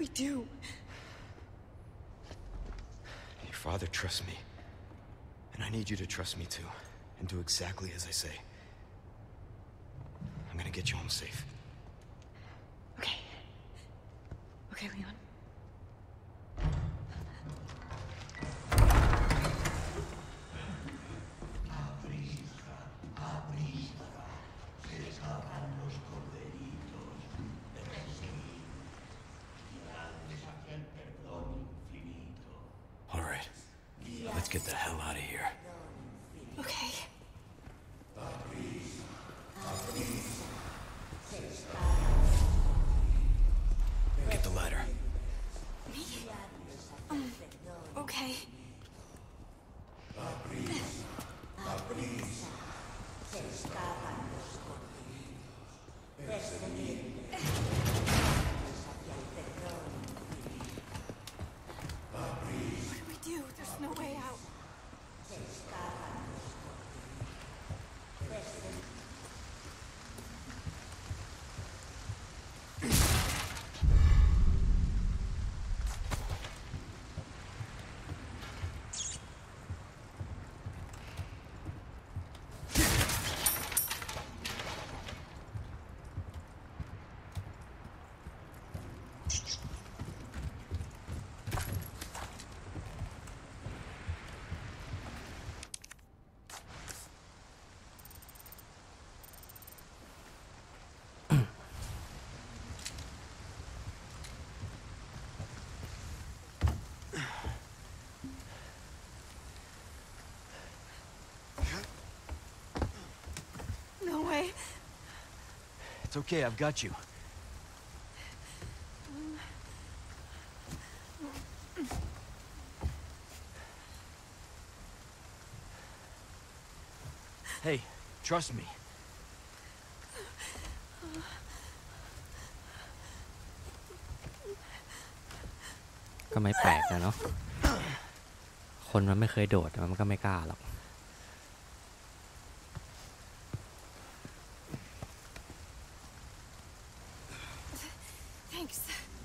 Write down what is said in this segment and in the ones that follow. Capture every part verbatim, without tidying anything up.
we do? Your father trusts me. And I need you to trust me too. And do exactly as I say. I'm gonna get you home safe. Okay. Okay, Leon. All right. Let's get the hell out of here. Okay. Get the ladder. Me? Um, okay. What do we do? There's no way out. No way. It's okay, I've got you. Hey, trust me. ก็ไม่แปลกนะเนาะคนมันไม่เคยโดดมันก็ไม่กล้าหรอก Thanks.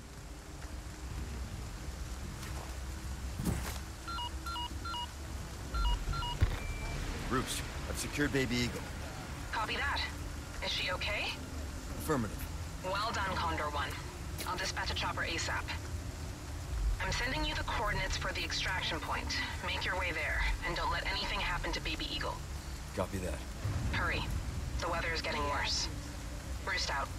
Bruce, I've secured Baby Eagle. Copy that. Is she okay? Affirmative. Well done, Condor One. I'll dispatch a chopper ASAP. I'm sending you the coordinates for the extraction point. Make your way there, and don't let anything happen to Baby Eagle. Copy that. Hurry. The weather is getting worse. Roost out.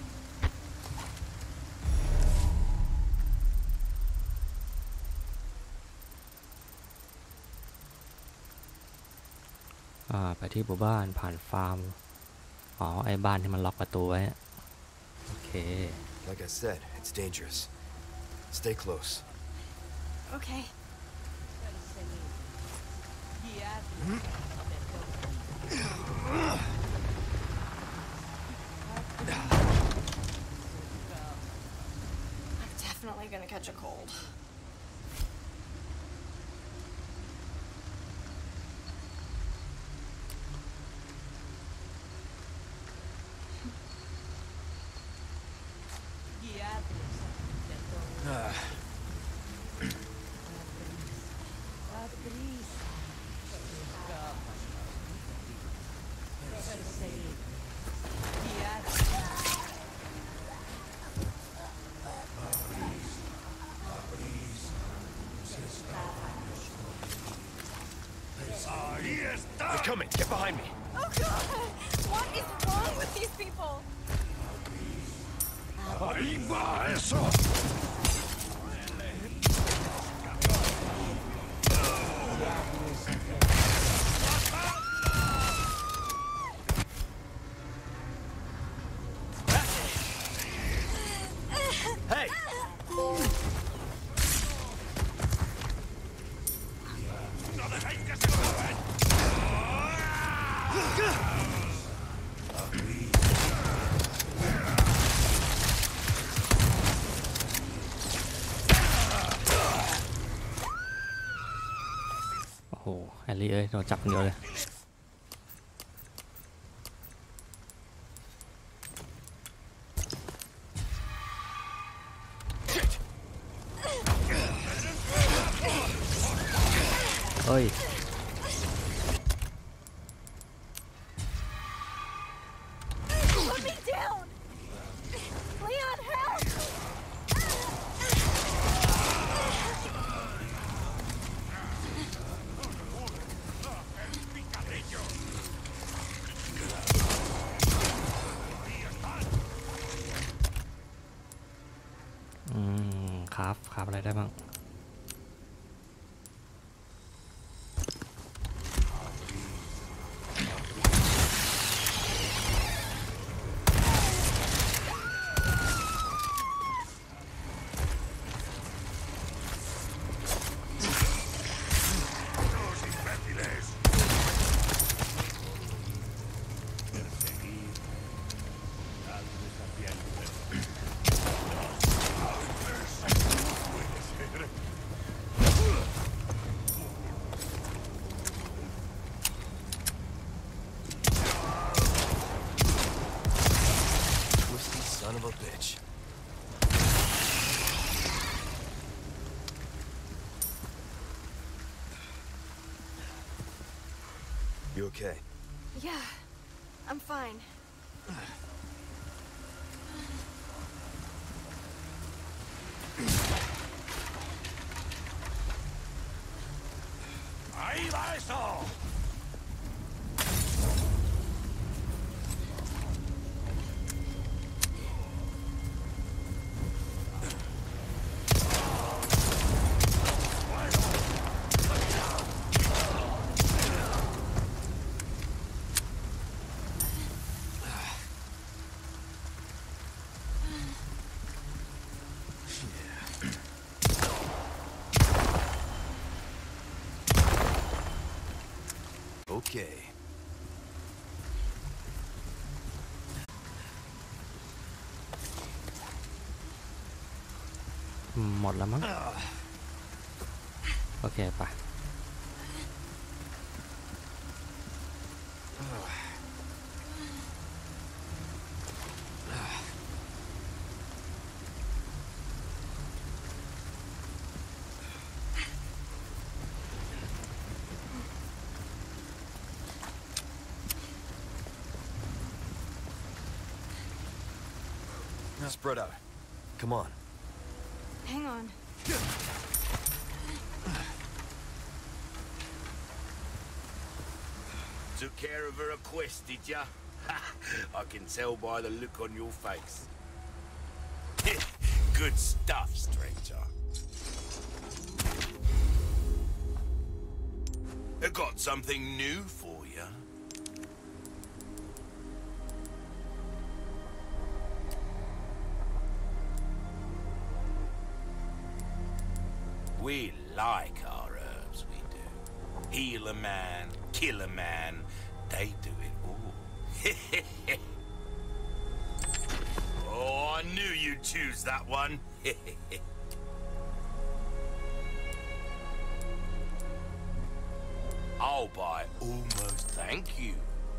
อ่าไปที่หมู่บ้านผ่านฟาร์มอ๋อไอ้บ้านที่มันล็อกประตูไว้โอเค Like I said, it's dangerous. Stay close. Okay. I'm definitely gonna catch a cold. Uh. They're coming! Get behind me! Oh god! What is wrong with these people? ¡Ahí va eso! Hey! ¡No dejéis que se muevan! โอ้โหแอลลี่เอ้ยโดนจับคนเดียวเลยย Put me down! Leon, help! อืมครับครับอะไรได้บ้าง Twisty son of a bitch. You okay? Yeah, I'm fine. Ahí va eso. Okay. อืมหมดแล้วมั้ง โอเคไป Spread out. Come on. Hang on. Took care of her request, did ya? I can tell by the look on your face. Good stuff, stranger. I got something new for you. We like our herbs, we do. Heal a man, kill a man, they do it all. Oh, I knew you'd choose that one. I'll buy almost thank you.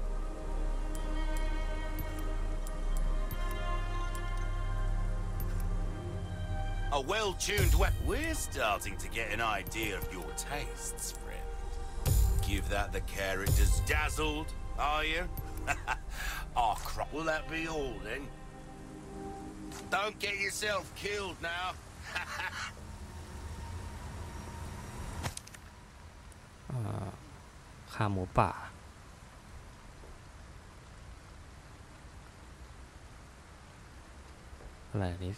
A well-tuned weapon. We're starting to get an idea of your tastes, friend. Give that the characters dazzled, are you? Ah, crap. Will that be all, then? Don't get yourself killed now. ฆ่าหมูป่า อะไรนี้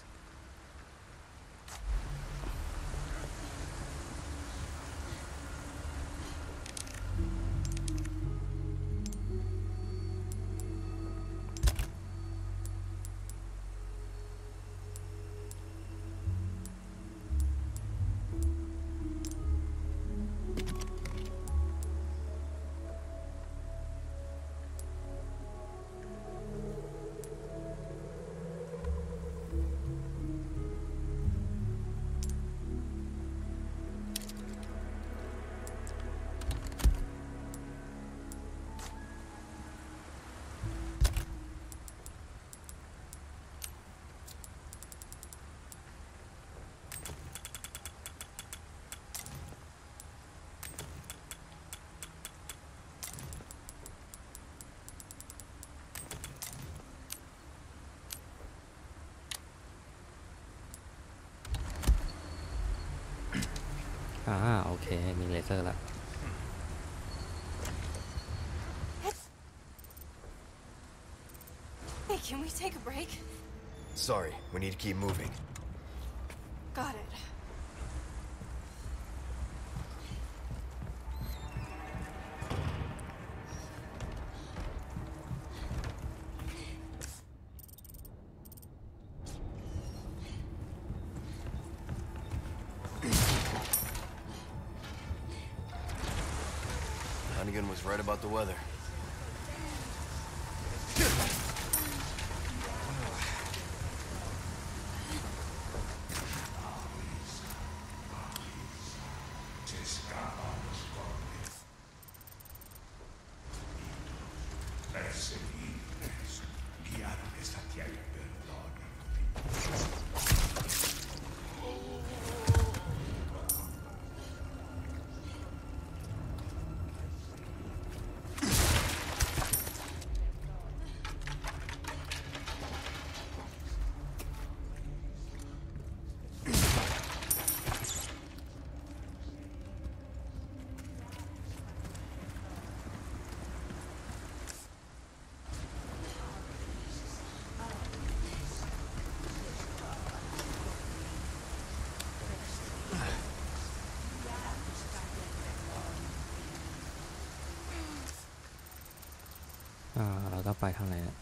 เคมีเลเซอร์ละ Hey, can we take a break? Sorry, we need to keep moving. Got it. Hannigan was right about the weather. อ่าเราต้องไปทางไหนนะ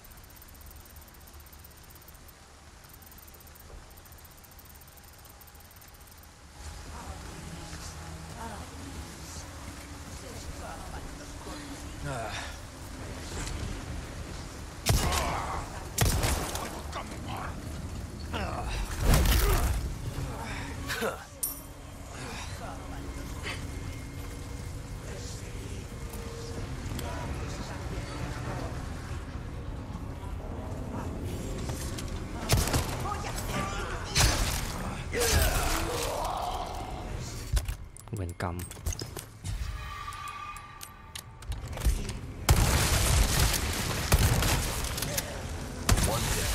เวรกรรม One dead.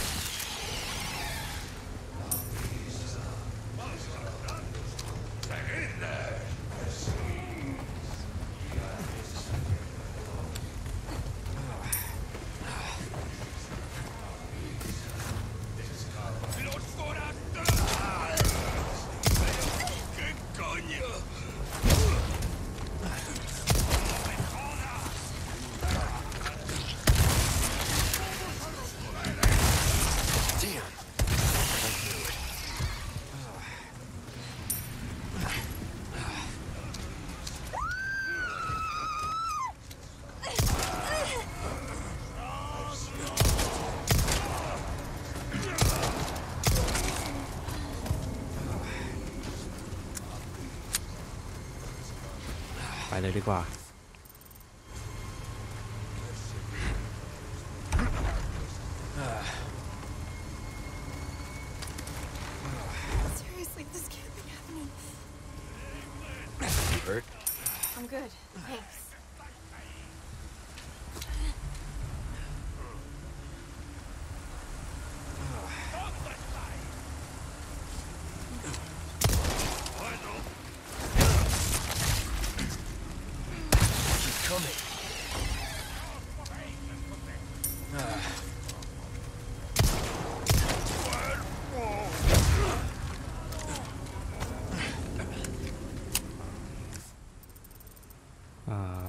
Damn. I knew it. ไปเลยดีกว่า Seriously, this can't be happening. You hurt? I'm good. Thanks. Keep coming. Ah. อ่า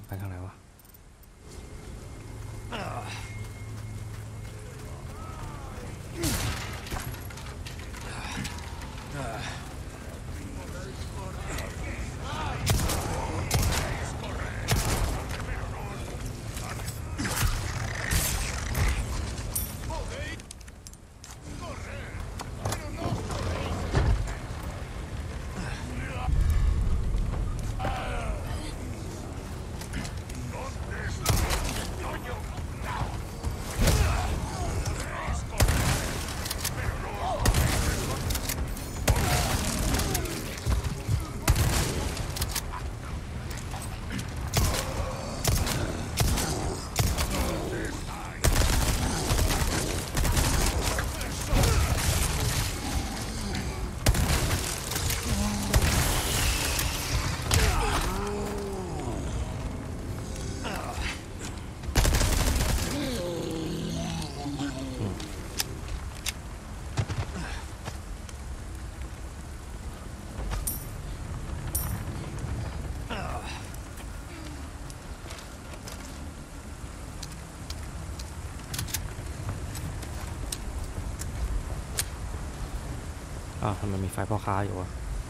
อ้าวทำไมมีไฟพ่อค้าอยู่วะ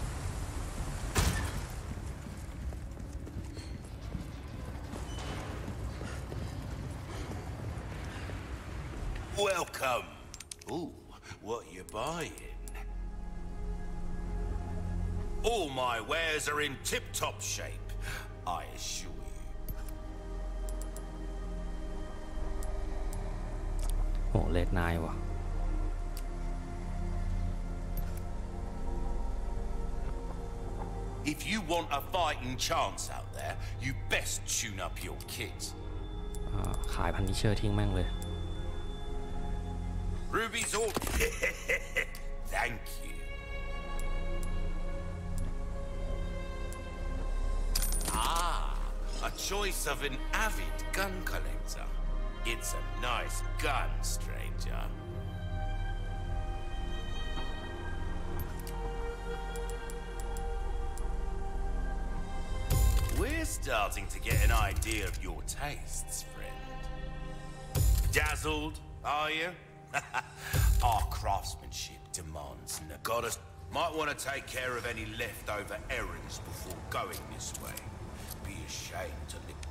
Welcome. Ooh, what you buying? All my wares are in tip-top shape, I assure you. โหเลดไนน์ว่ะ If you want a fighting chance out there, you best tune up your kit. อ่าขายพันนิเชอร์ทิ้งแม่งเลย Ruby's all... Thank you. Ah, a choice of an avid gun collector. It's a nice gun, stranger. We're starting to get an idea of your tastes, friend. Dazzled, are you? Our craftsmanship demands no goddess. Might want to take care of any leftover errands before going this way. Be ashamed to live.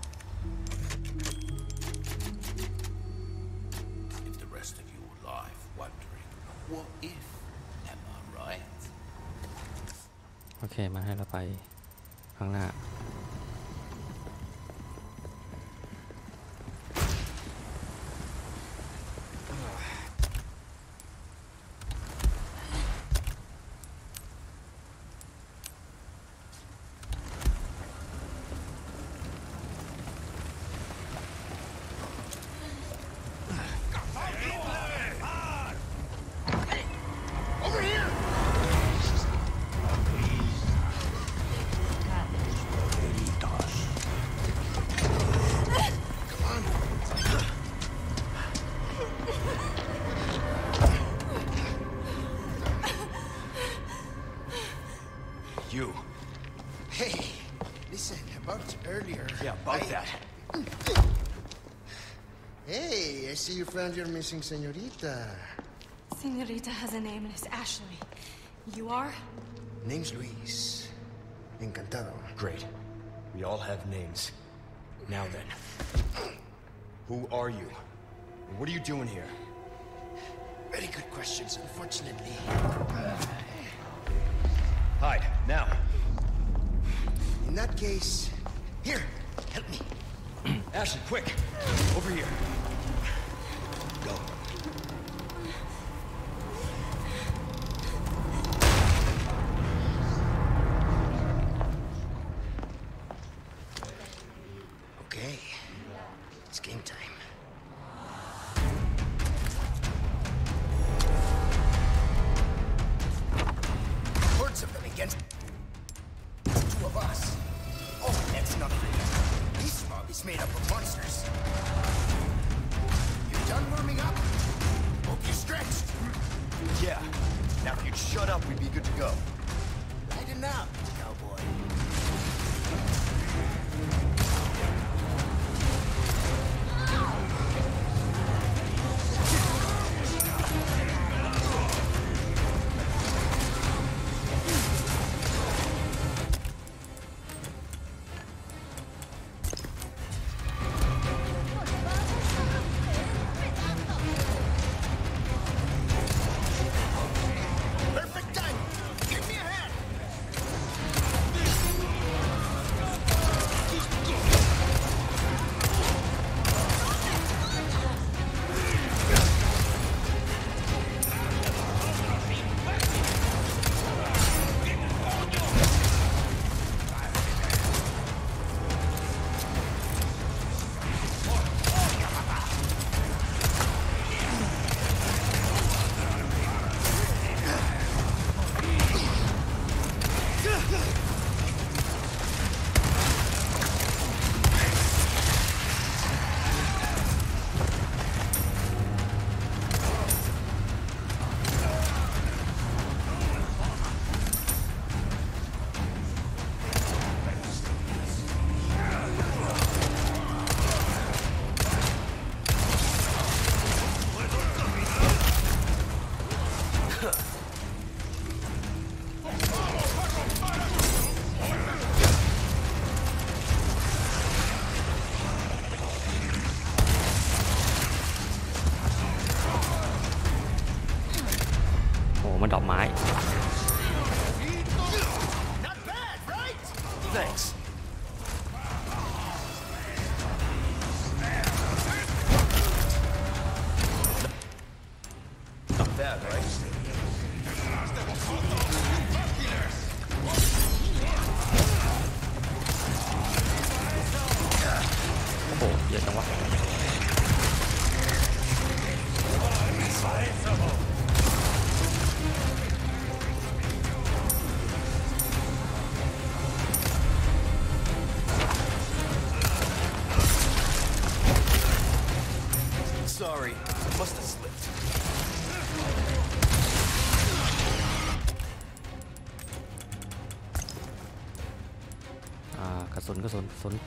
Live the rest of your life wondering, what if? Am I right? โอเคมาให้เราไปข้างหน้า You. Hey, listen, about earlier. Yeah, about I... that. Hey, I see you found your missing señorita. Señorita has a name and it's Ashley. You are? Name's Luis. Encantado. Great. We all have names. Now then. Who are you? And what are you doing here? Very good questions, unfortunately. Hide, now. In that case, here, help me. Ashley, quick! Over here. Go. Okay, it's game time. Hordes of them against two of us. Oh, that's not fair. This mob is made up of monsters. You done warming up? Hope you're stretched. Yeah. Now if you'd shut up, we'd be good to go. Lighten up, cowboy. Perfect time. Give me a hand. มันดอกไม้ Not bad, right? Thanks. Not bad, right? โอ้โหเยอะจังวะ Sorry, must have slipped. อ่ากระสุนกระสุนกระสุน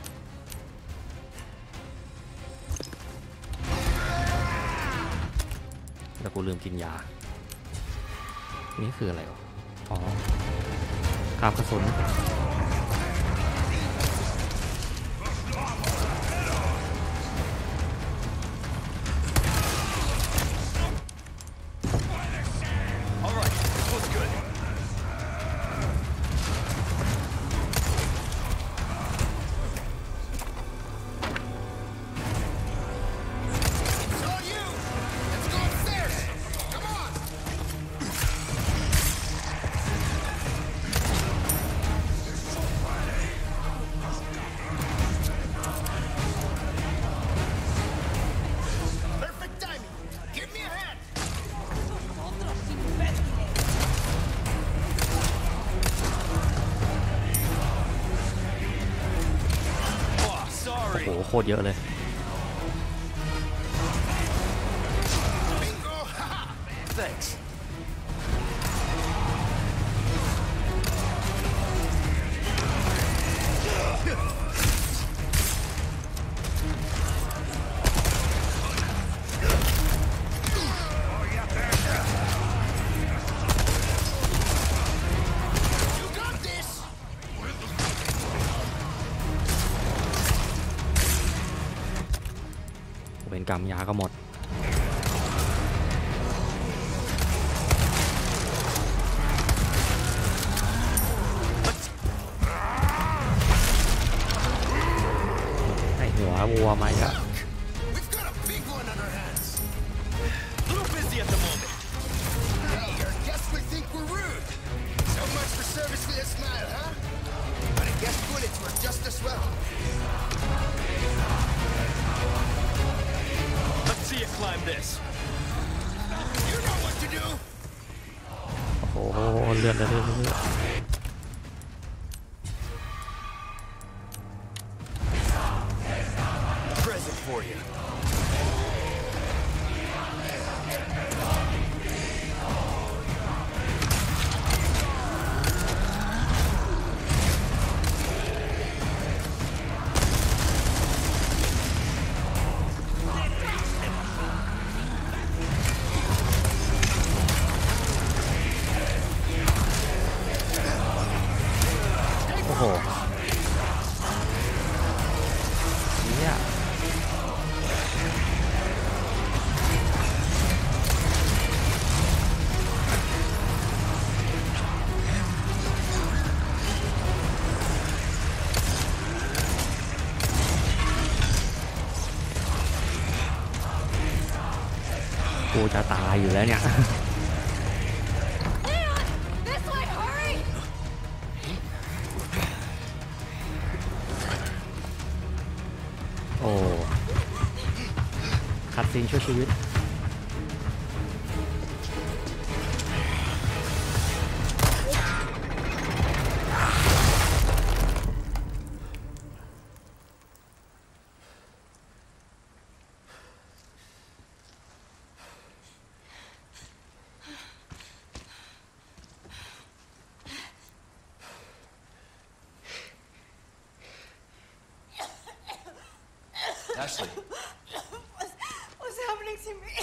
แล้วกูลืมกินยา นี่คืออะไรวะอ๋อกาบกระสุน All right, this looks good. It's all you. Let's go upstairs. Come on. โหโคตรเยอะเลย Bingo! Haha! Thanks. เป็นกรรมยาก็หมดให้หัววัวมาอีกอะ We've got a big one on our hands. A little busy at the moment. Hey, our guests would think we're rude. So much for service with a smile, huh? But I guess bullets were just as well. Let's see you climb this. You know what to do. โอ้โหเลือดเลือดเลือดเลือด Present for you. โอ้โหเนี่ยกูจะตายอยู่แล้วเนี่ย Leon! This way, hurry! โอ้คัดซีนช่วยชีวิต Ashley. What's, what's happening to me?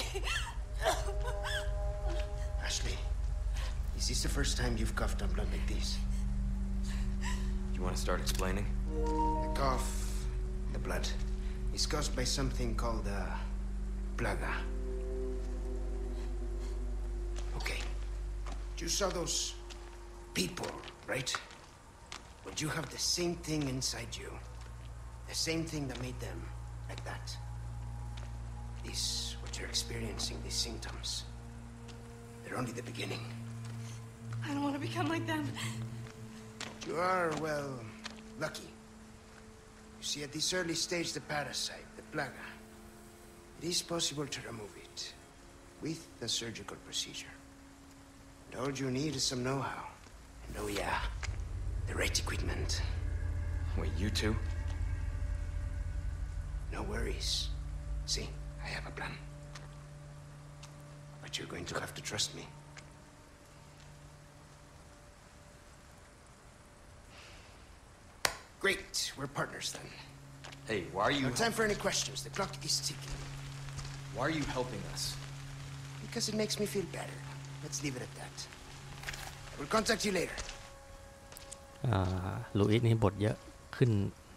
Ashley, is this the first time you've coughed on blood like this? You want to start explaining? The cough, the blood, is caused by something called a plaga. Okay. You saw those people, right? Would you have the same thing inside you? The same thing that made them like that? This, what you're experiencing, these symptoms, they're only the beginning. I don't want to become like them. You are, well, lucky. You see, at this early stage, the parasite, the plaga, it is possible to remove it with a surgical procedure. And all you need is some know-how. And oh yeah, the right equipment. Wait, you too? No worries. See, I have a plan. But you're going to have to trust me. Great, we're partners then. Hey, why are you... No time for any questions. The clock is ticking. Why are you helping us? Because it makes me feel better. Let's leave it at that. I will contact you later. อ่าลูอิสนี่บทเยอะขึ้น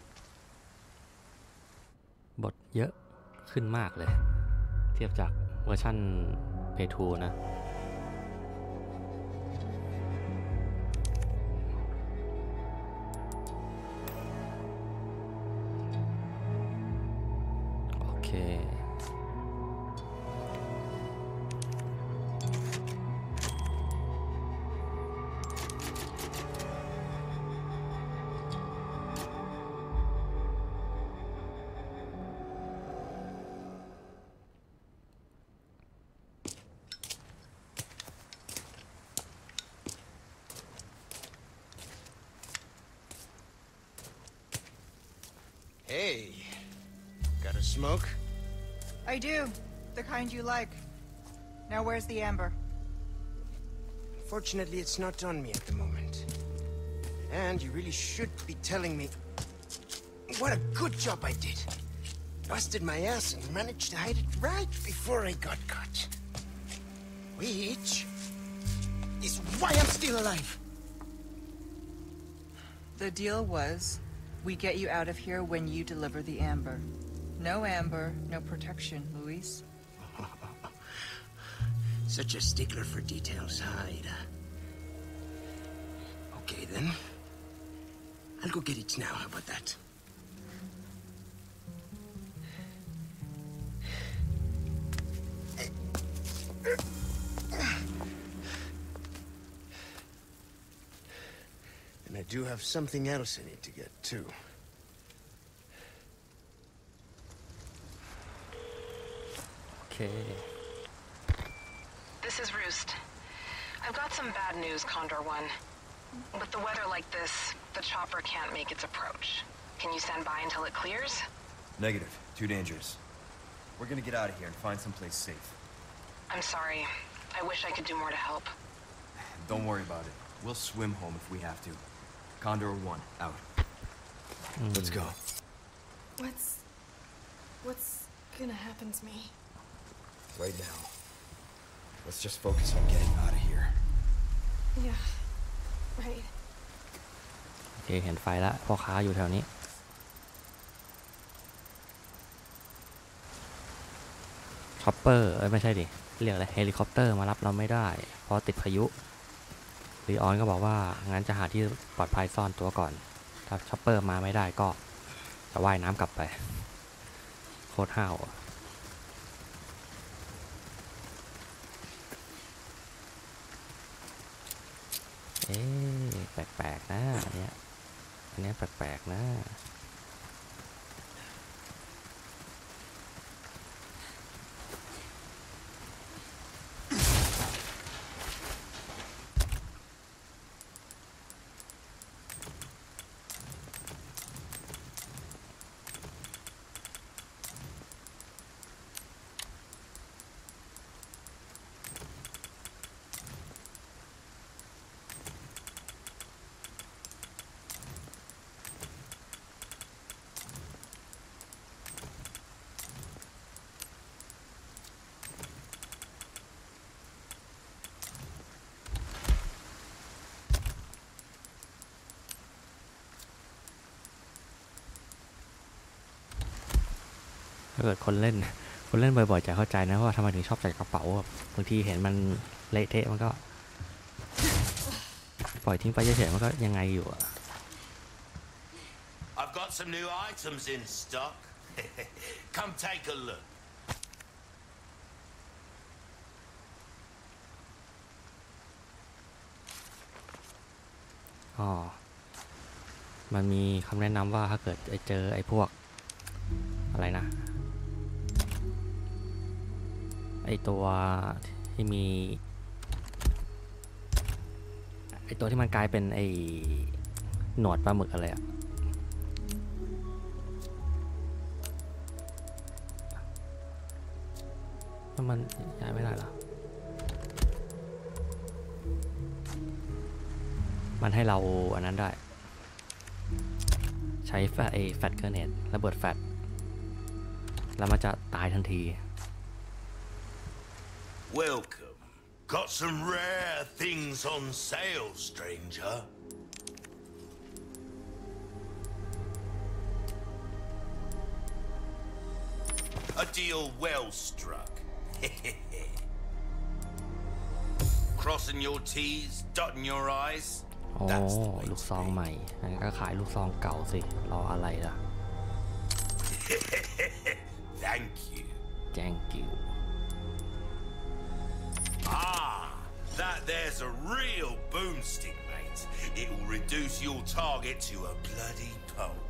บทเยอะขึ้นมากเลยเทียบจากเวอร์ชั่นเพย์ทูนะโอเค Hey, got a smoke? I do. The kind you like. Now where's the amber? Fortunately, it's not on me at the moment. And you really should be telling me what a good job I did. Busted my ass and managed to hide it right before I got caught. Which is why I'm still alive. The deal was, we get you out of here when you deliver the amber. No amber, no protection, Luis. Such a stickler for details, huh, Ada? Okay, then. I'll go get it now. How about that? And I do have something else I need to get, too. Okay. This is Roost. I've got some bad news, Condor One. With the weather like this, the chopper can't make its approach. Can you stand by until it clears? Negative. Too dangerous. We're gonna get out of here and find someplace safe. I'm sorry. I wish I could do more to help. Don't worry about it. We'll swim home if we have to. Condor One, out. Mm. Let's go. What's... What's gonna happen to me? Right now. Let's just focus on getting out of here. Yeah. Right. โอเคเห็นไฟแล้วพ่อค้าอยู่แถวนี้ชอปเปอร์เอ้ยไม่ใช่ดิเรียกอะไรเฮลิคอปเตอร์มารับเราไม่ได้เพราะติดพายุลีออนก็บอกว่างั้นจะหาที่ปลอดภัยซ่อนตัวก่อนถ้าชอปเปอร์มาไม่ได้ก็จะว่ายน้ำกลับไปโคตรห้าวเอ๊ะแปลกๆนะอันเนี้ยอันเนี้ยแปลกๆนะ ถ้าเกิดคนเล่นคนเล่นบ่อยๆจะเข้าใจนะว่าทำไมถึงชอบใส่กระเป๋าบางทีเห็นมันเละเทะมันก็ล่อยทิ้งไปเฉยๆมันก็ยังไงอยู่อะ I've got some new items in stock. Come take a look. อ๋อมันมีคำแนะนำว่าถ้าเกิดไอเจอไอพวกอะไรนะไอตัวที่มีไอตัวที่มันกลายเป็นไอหนวดปลาหมึกอะไรอะมันย้ายไม่ได้หรอมันให้เราอันนั้นได้ใช้แฟตไอแฟตเกอร์เนตระเบิดแฟตแล้วมันจะตายทันที Welcome. Got some rare things on sale, stranger. A deal well struck. Crossing your T's, dotting your I's. โอ้ลูกซองใหม่งั้นก็ขายลูกซองเก่าสิรออะไรล่ะ Thank you. Thank you. Ah, that there's a real boomstick, mate. It will reduce your target to a bloody pulp.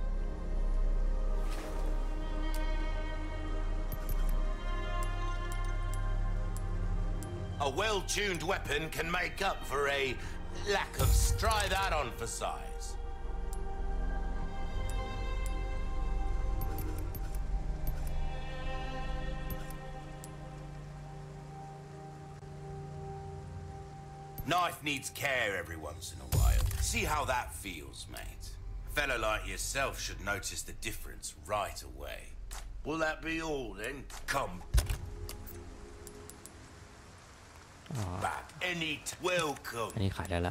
A well-tuned weapon can make up for a lack of. Try that on for size. Knife needs care every once in a while. See how that feels, mate. A fellow like yourself should notice the difference right away. Will that be all then? Come. Back any t welcome. อันนี้ขายได้แล้ว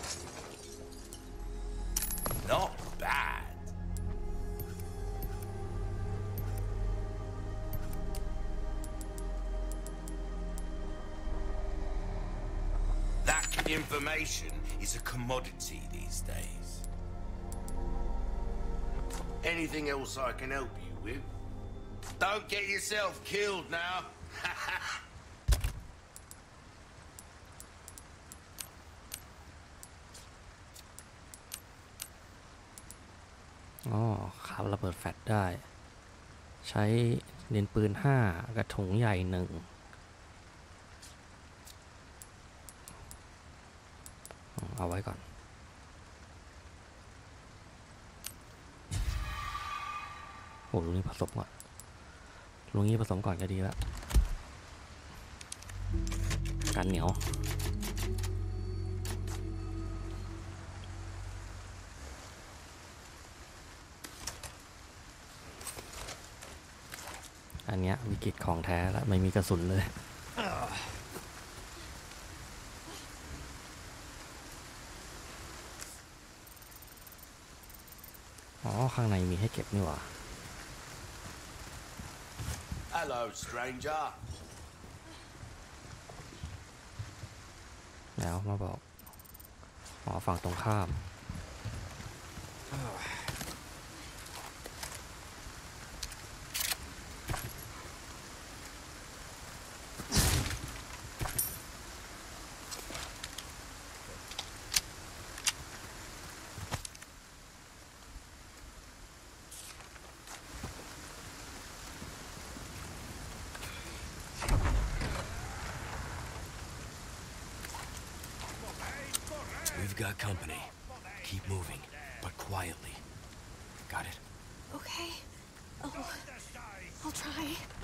Not bad. That information is a commodity these days. Anything else I can help you with? Don't get yourself killed now. อ๋อขับระเบิดแฟลชได้ใช้ดินปืนห้ากระถุงใหญ่หนึ่งเอาไว้ก่อนโอ้ลุงนี้ผสมก่อนลุงนี้ผสมก่อนก็ดีแล้วกันเหนียวอันเนี้ยวิกฤตของแท้แล้วไม่มีกระสุนเลยอ๋อข้างในมีให้เก็บนี่หว่า Hello, stranger. แล้วมาบอกอ๋อฝั่งตรงข้าม We've got company. Keep moving, but quietly. Got it? Okay. Oh, I'll try.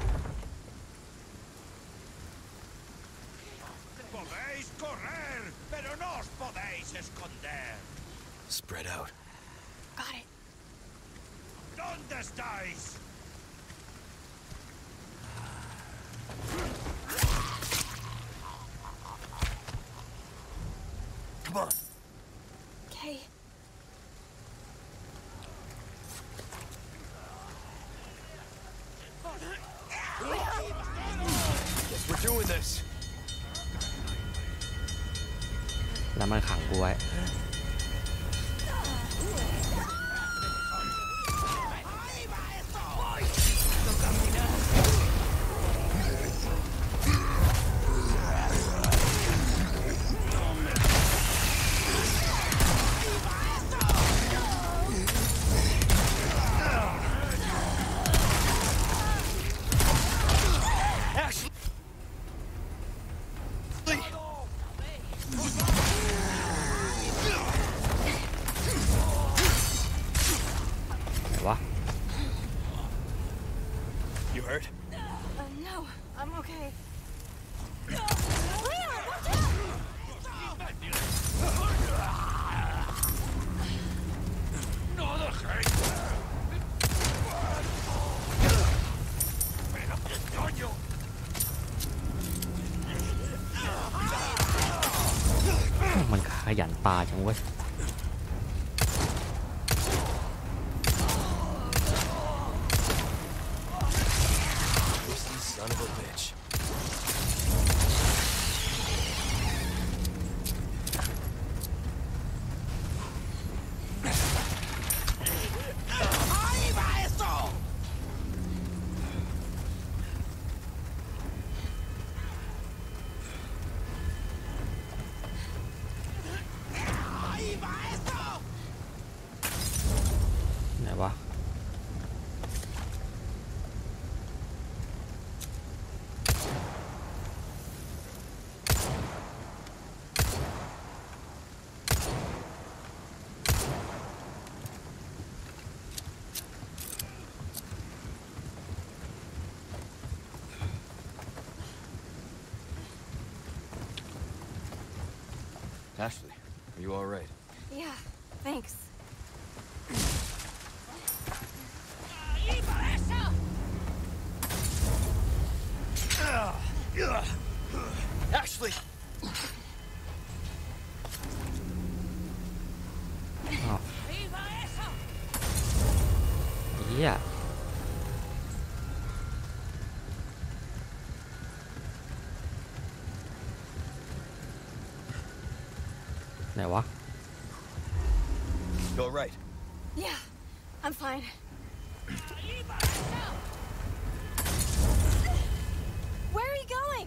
Podéis correr, pero no os podéis esconder. Spread out. Got it. ¿Dónde estáis? Come on. Okay. Guess we're doing this. แล้วมันขังกูไว้มันขยันปลาจังเว้ย Son of a bitch. ไหนวะ Ashley, are you all right? Yeah, thanks. Ashley! อ้าวเหี้ยไหนวะ You all right? Yeah, I'm fine. Where are you going?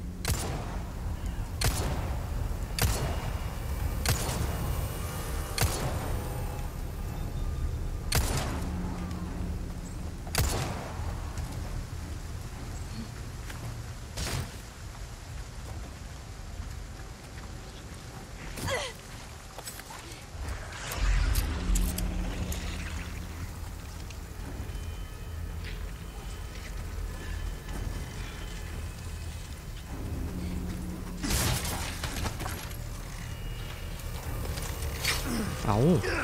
เอา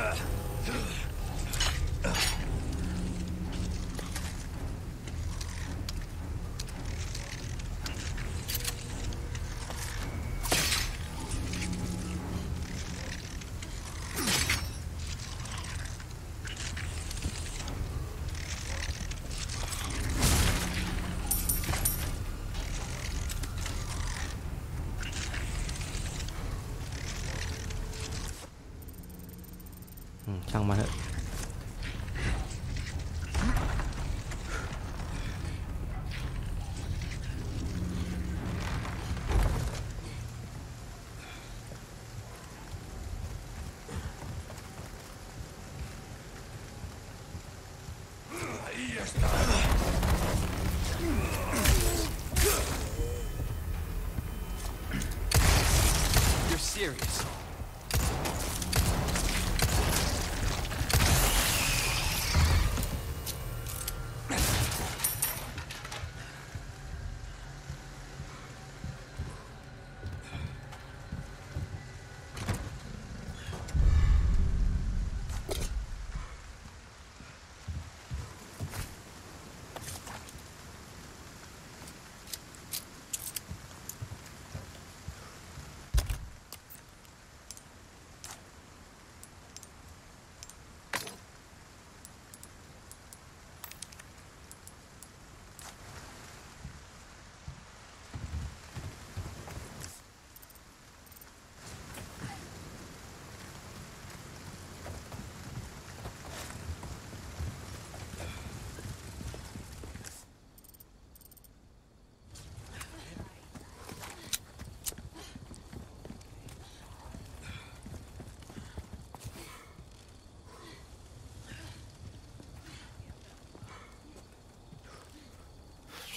ช่างมาเถอะ You're serious?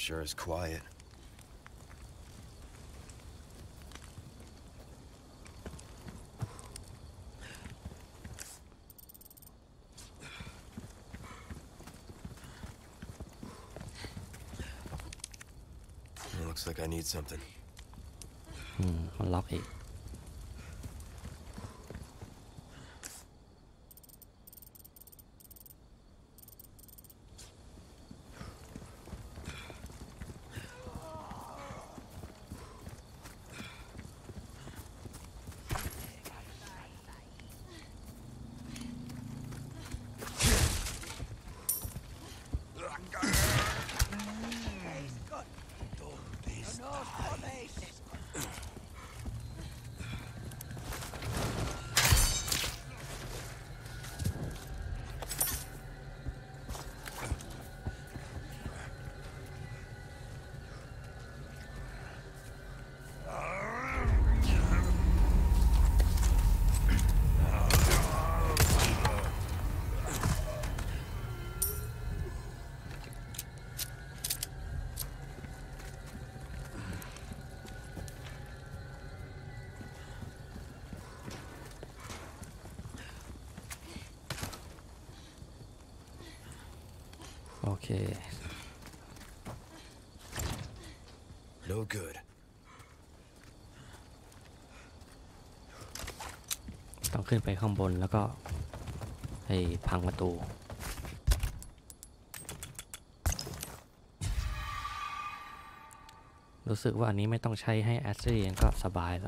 Sure is quiet. It looks like I need something. อืมมันล็อกอีกโอเค No good. ต้องขึ้นไปข้างบนแล้วก็ให้พังประตู รู้สึกว่าอันนี้ไม่ต้องใช้ให้แอสซี่ก็สบายแล้ว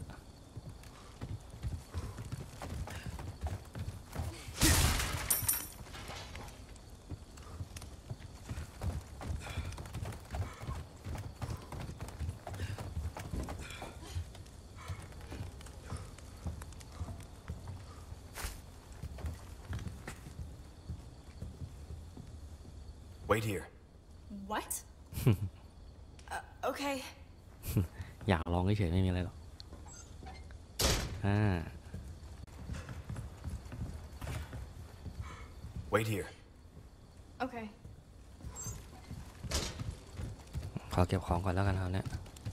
Wait here. What? uh, okay. อยากลองเฉยๆไม่มีอะไรหรอกอ่า Wait here. Okay. ขอเก็บของก่อนแล้วกันครับเนี่ย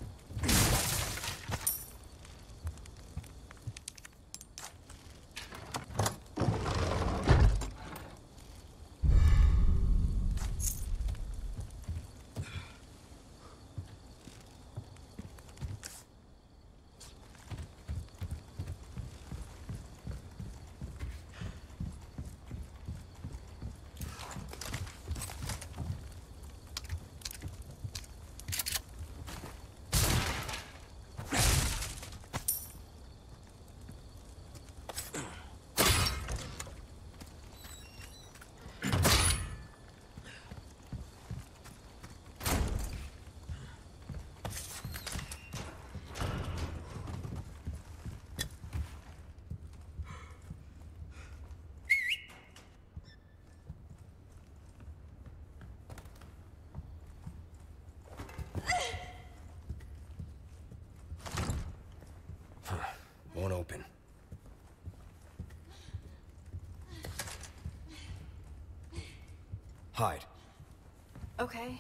Won't open. Hide. Okay.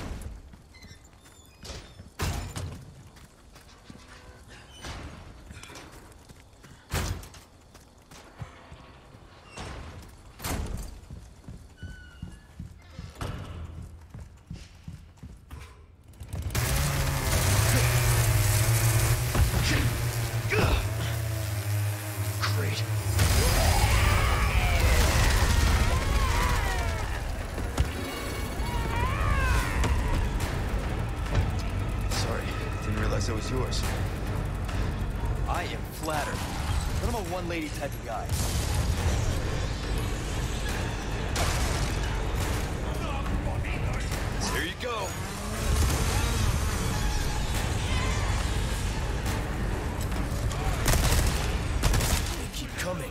Great. Sorry, didn't realize that was yours. I am flattered, but I'm a one-lady type of guy. Here you go. They keep coming.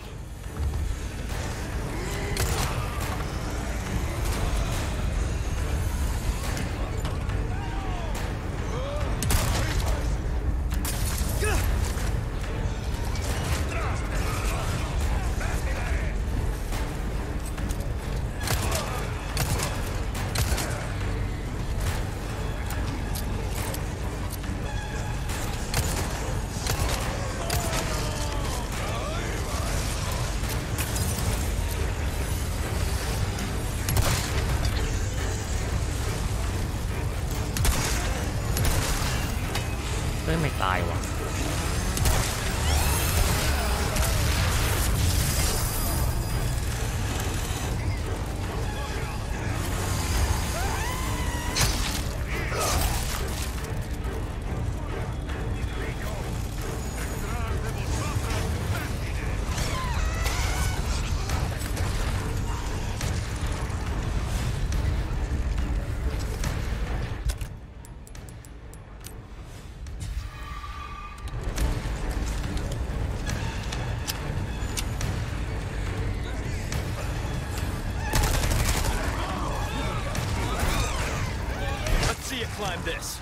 this.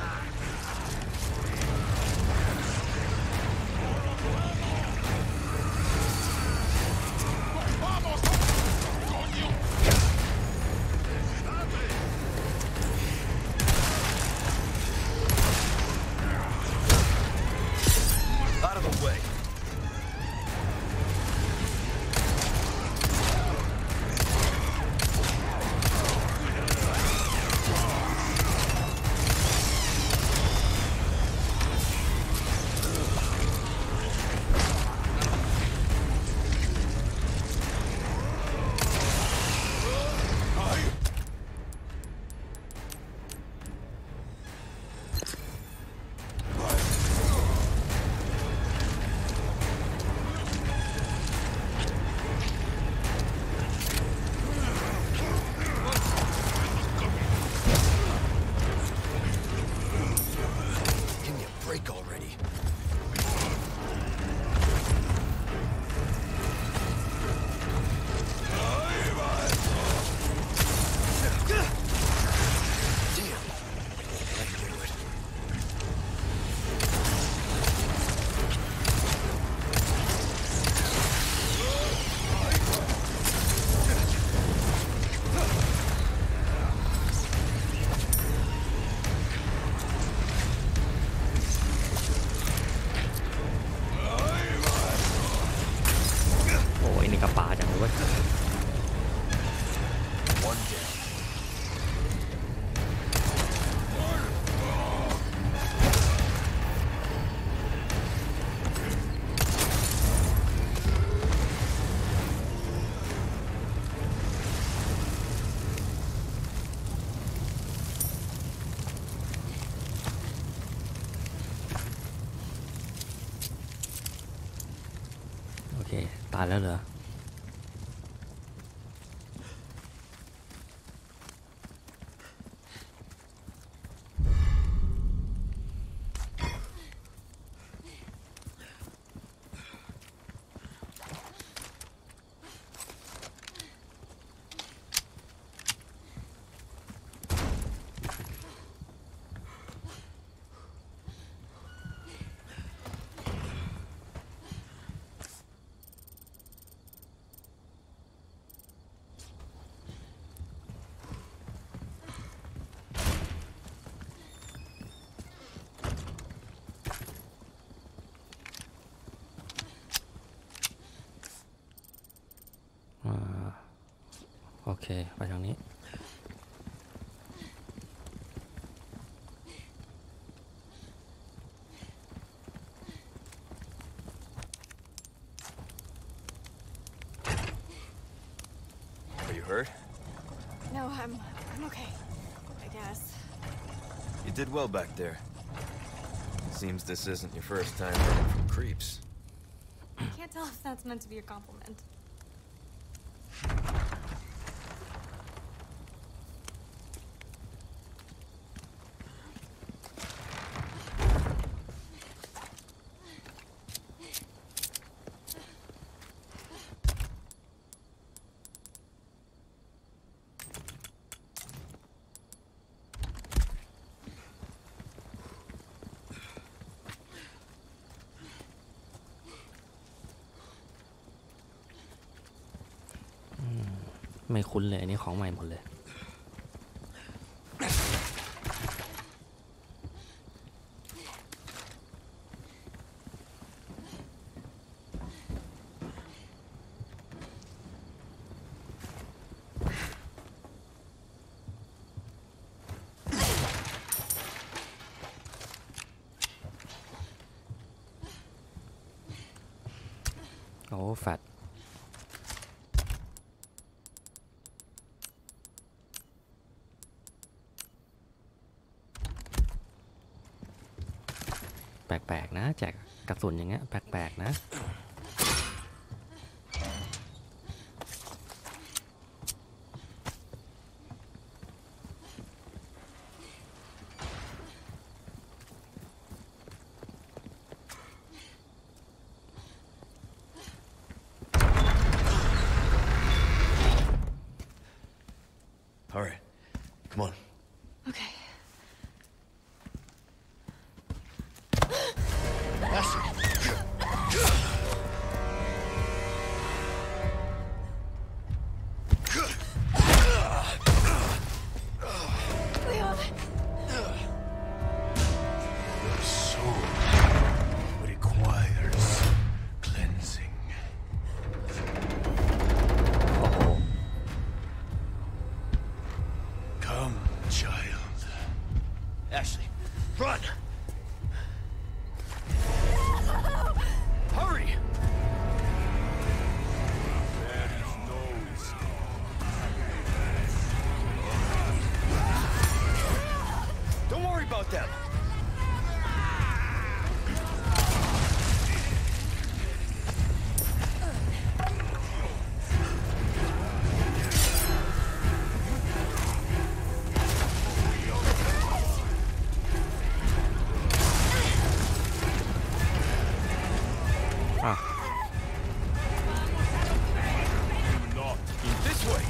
Out of the way. โอเคตายแล้วเหรอ โอเคไปทางนี้ Are you hurt? No, I'm I'm okay. I guess. You did well back there. Seems this isn't your first time running from creeps. I can't tell if that's meant to be a compliment. Mm. ไม่คุ้นเลยอันนี้ของใหม่หมดเลย โอ้แฟตแปลกๆนะแจกกระสุนอย่างเงี้ยแปลกๆนะ All right, come on. Okay. อ้าว Not in this way.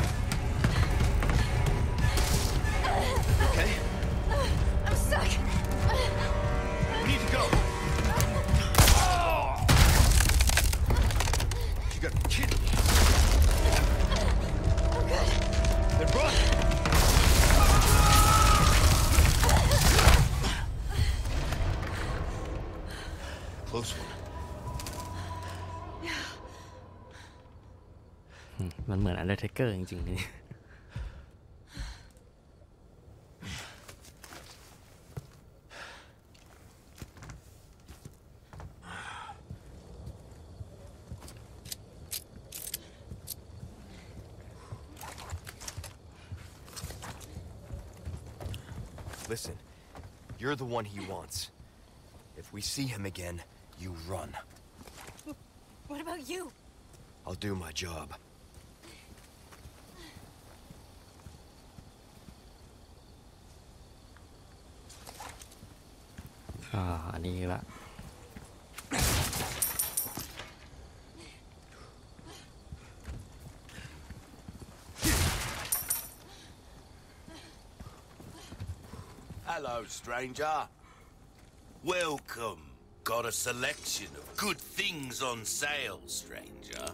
Okay. I'm stuck. We need to go. Oh! You gotta be kidding me. Oh, good. Then run. Close one. มันเหมือน Undertaker จริงๆนี่ Listen, you're the one he wants. If we see him again, you run. What about you? I'll do my job. อ่าอันนี้ละ Hello, stranger. Welcome. Got a selection of good things on sale, stranger.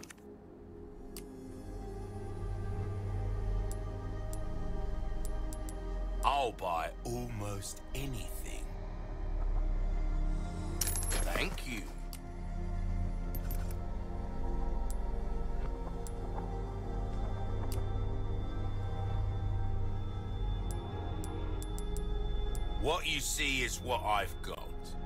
I'll buy almost anything. Thank you. What you see is what I've got.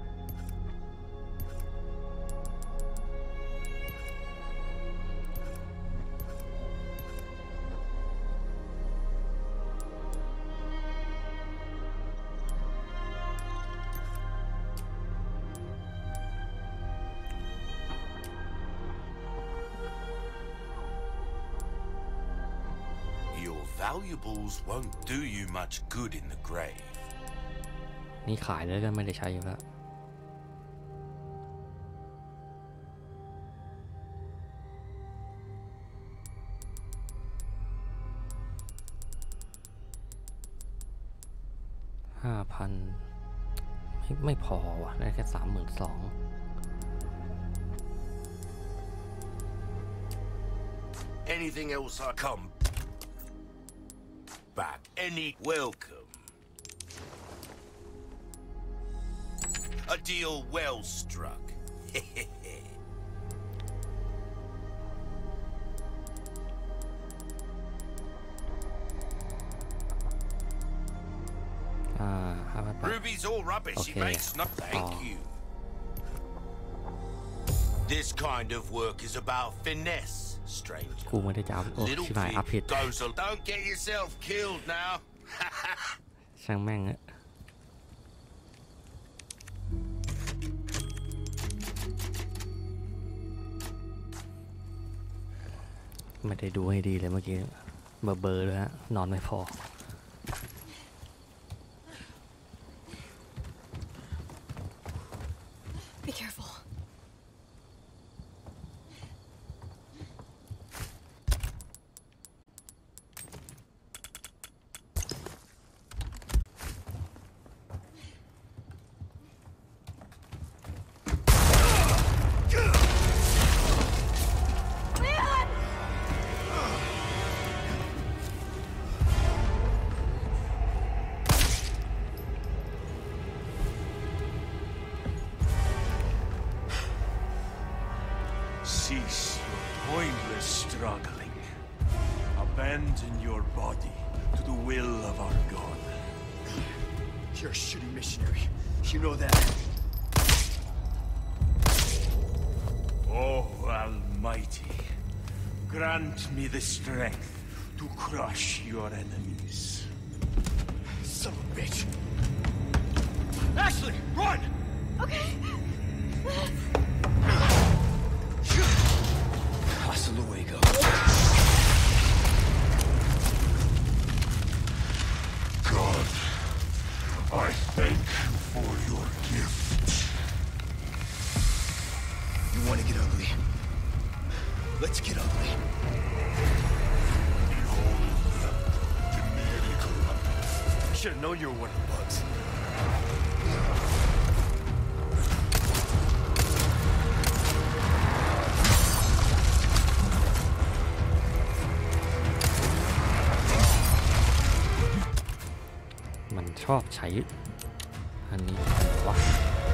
Your valuables won't do you much good in the grave. นี่ขายแล้วก็ไม่ได้ใช้อยู่แล้วห้าพันไม่ไม่พอว่ะได้แค่สามหมื่นสอง Anything else I come back. Any welcome. A deal well struck. Ah, how about that? Ruby's all rubbish. Okay. He makes no. Thank Oh. you. This kind of work is about finesse, stranger. กูไม่ได้จะเอาโอ้ Little ชิบหายอัพผิด pig goes. al- Don't get yourself killed now. ช่างแม่งอะไม่ได้ดูให้ดีเลยเมื่อกี้เบอร์เบอร์เลยฮะนอนไม่พอ Be careful. Leon! Cease your pointless struggling. Abandon your body to the will of our God. You're a shitty missionary. You know that. Oh, Almighty, grant me the strength to crush your enemies. Son of a bitch. Ashley, run! Okay. Hasta luego. God, I thank you for your gift. You want to get ugly? Let's get ugly. Should have known you were one of the bugs. มันชอบใช้อันนี้วะ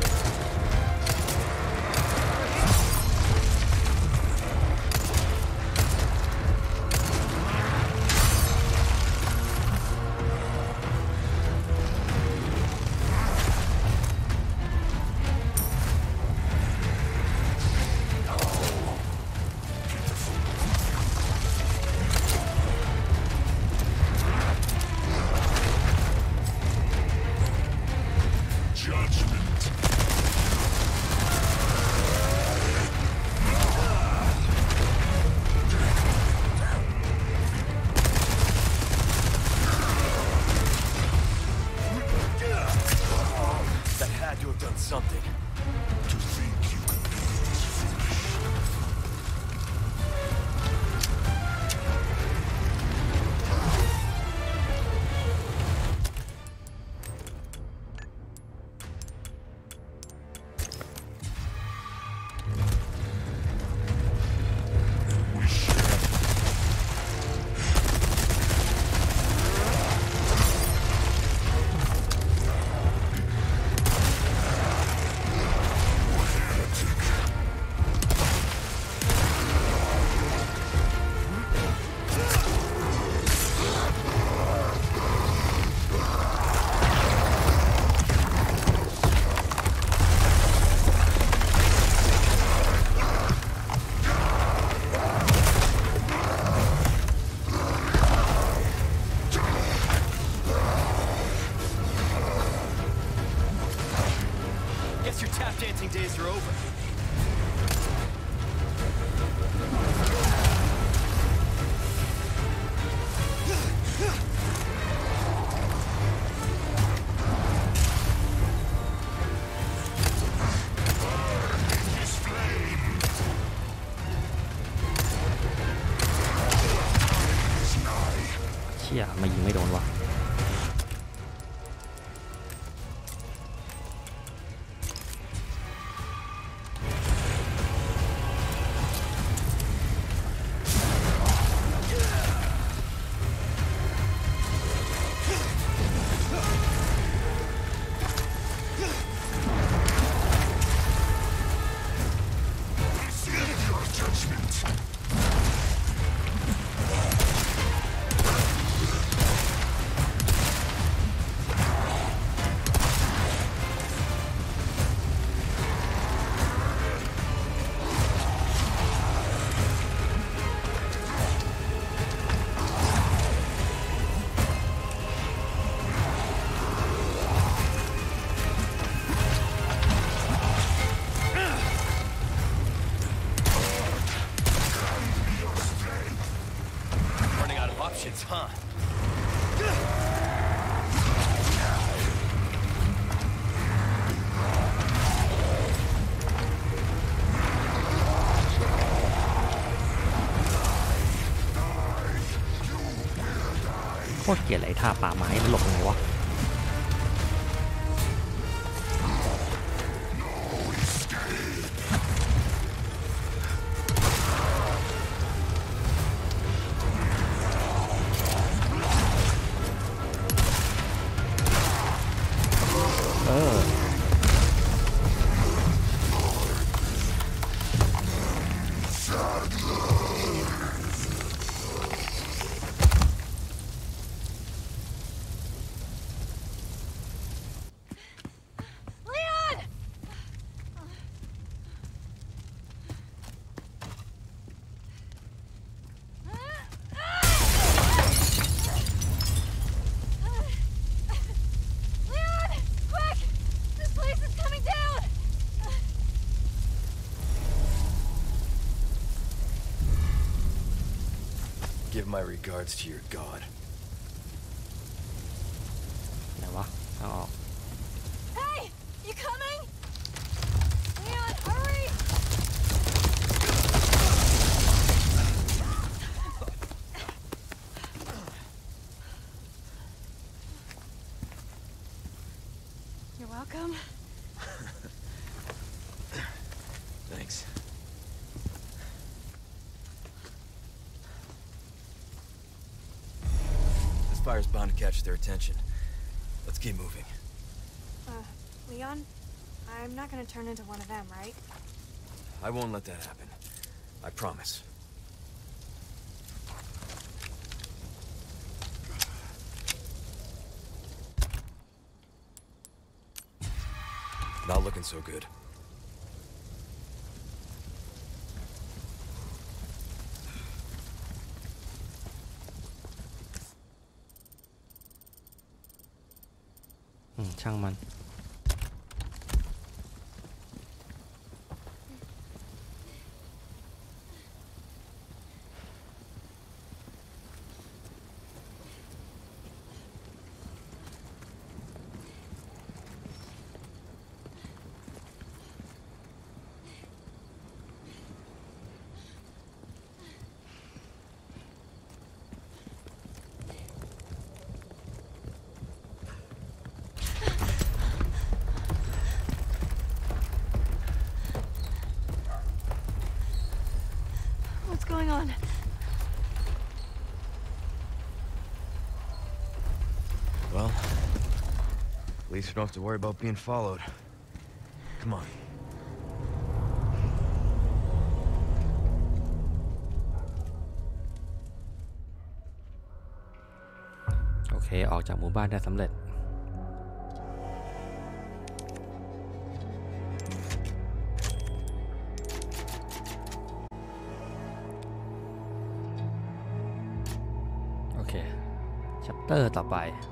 มายิงไม่โดนวะโคตรเกลียดไอ้ท่าป่าไม้มันหลบยังไงวะเออ Give my regards to your god. ไหนวะเอาออก Hey, you coming? Leon, hurry! fire's bound to catch their attention. Let's keep moving. Uh, Leon? I'm not gonna turn into one of them, right? I won't let that happen. I promise. Not looking so good. Hmm, ช่างมัน What's going on? Well, at least we don't have to worry about being followed. Come on. โอเคออกจากหมู่บ้านได้สำเร็จโอเคชัปเตอร์ต่อไป